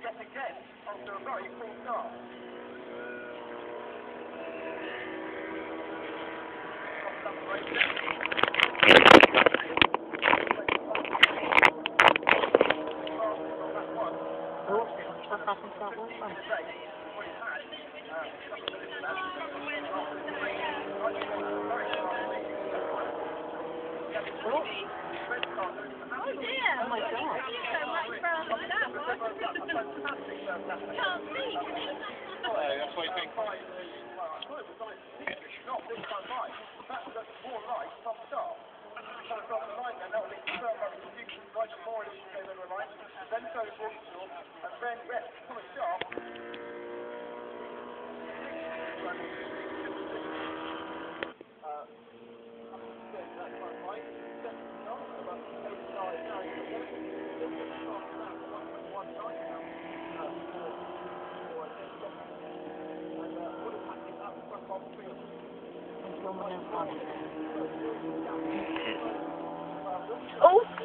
yet again after a very full start. What happened to that one? Oh dear. Oh my God. Thank you so much for that one. Can't see, can you? That's why you think. Not this time right. That was more right from start. So from the line then, that was confirmed by the computer right before it came over the line. Then so it was and then, yes, from a start. Oh!